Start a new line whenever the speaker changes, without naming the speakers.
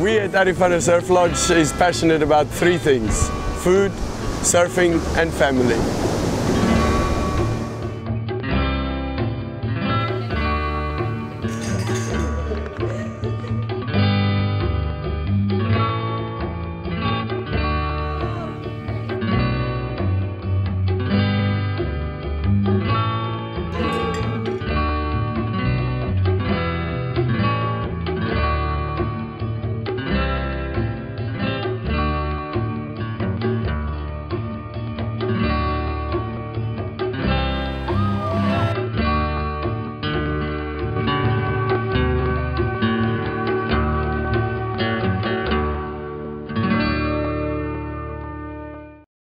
We at Arrifana Surf Lodge is passionate about three things: food, surfing and family.